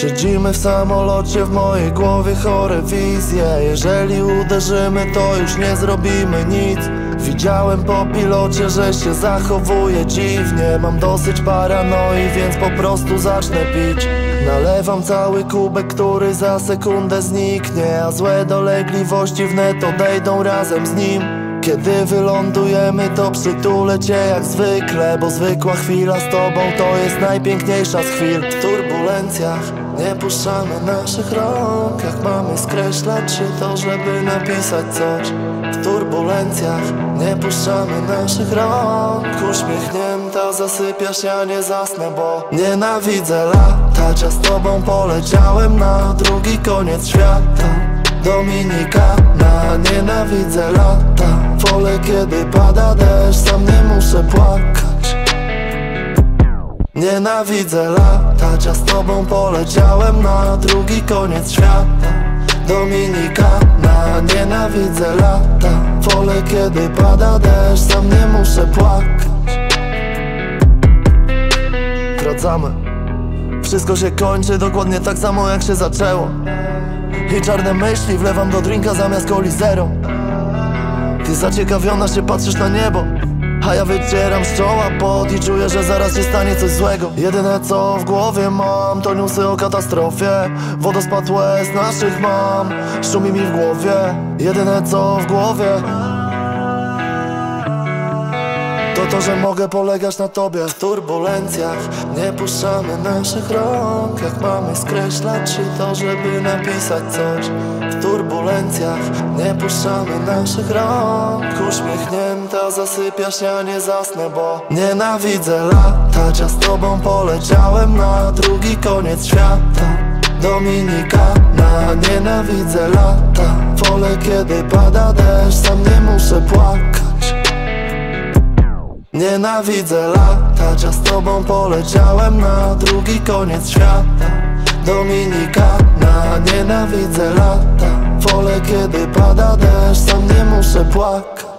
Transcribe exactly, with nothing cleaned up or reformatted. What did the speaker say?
Siedzimy w samolocie, w mojej głowie chore wizje. Jeżeli uderzymy, to już nie zrobimy nic. Widziałem po pilocie, że się zachowuje dziwnie. Mam dosyć paranoi, więc po prostu zacznę pić. Nalewam cały kubek, który za sekundę zniknie, a złe dolegliwości wnet odejdą razem z nim. Kiedy wylądujemy, to przytulę cię jak zwykle, bo zwykła chwila z tobą to jest najpiękniejsza z chwil. W turbulencjach nie puszczamy naszych rąk, jak mamy skreślać czy to, żeby napisać coś. W turbulencjach nie puszczamy naszych rąk. Uśmiechnięta zasypiasz, ja nie zasnę, bo nienawidzę latać, a z tobą poleciałem na drugi koniec świata. Dominikana, nienawidzę lata. Wolę kiedy pada deszcz, sam nie muszę płakać. Nienawidzę latać, a z tobą poleciałem na drugi koniec świata. Dominikana, nienawidzę lata. Wolę kiedy pada deszcz, sam nie muszę płakać. Wracamy. Wszystko się kończy dokładnie tak samo jak się zaczęło. I czarne myśli wlewam do drinka zamiast coli zero. Ty zaciekawiona się patrzysz na niebo, a ja wycieram z czoła pot i czuję, że zaraz się stanie coś złego. Jedyne co w głowie mam to newsy o katastrofie. Wodospad łez naszych mam, szumi mi w głowie. Jedyne co w głowie to to, że mogę polegać na tobie. W turbulencjach nie puszczamy naszych rąk, jak mamy skreślać czy to, żeby napisać coś. W turbulencjach nie puszczamy naszych rąk. Uśmiechnięta zasypiasz, ja nie zasnę, bo nienawidzę latać, a z tobą poleciałem na drugi koniec świata. Dominikana, nienawidzę lata. Wolę kiedy pada deszcz, sam nie muszę płakać. Nienawidzę latać, a z tobą poleciałem na drugi koniec świata. Dominikana, nienawidzę lata. Wolę kiedy pada deszcz, sam nie muszę płakać.